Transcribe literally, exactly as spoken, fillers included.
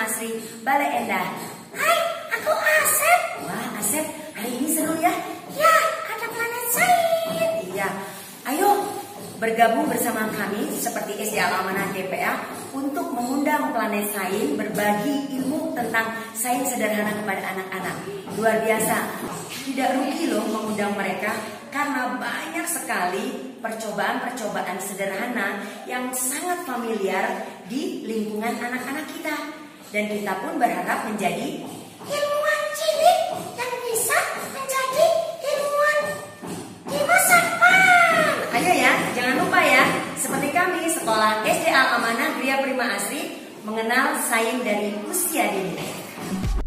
Asri, Balai Endah. Hai, aku Asep. Wah, Asep, hari ini seru ya? Ya, ada planet Sain. Iya. Ayo bergabung bersama kami seperti S D A Al-Amanah G P A untuk mengundang planet Sain berbagi ilmu tentang sains sederhana kepada anak-anak. Luar biasa. Tidak rugi loh mengundang mereka karena banyak sekali percobaan-percobaan sederhana yang sangat familiar di lingkungan anak-anak kita. Dan kita pun berharap menjadi ilmuwan cilik yang bisa menjadi ilmuwan di masa depan. Ayo ya, jangan lupa ya. Seperti kami, Sekolah S D A Al-Amanah Gria Prima Asri mengenal sains dari usia dini.